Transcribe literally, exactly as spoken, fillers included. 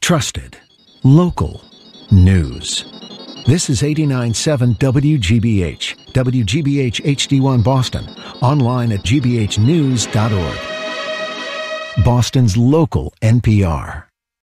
Trusted. Local. News. This is eighty-nine point seven W G B H, W G B H H D one Boston, online at g b h news dot org. Boston's local N P R.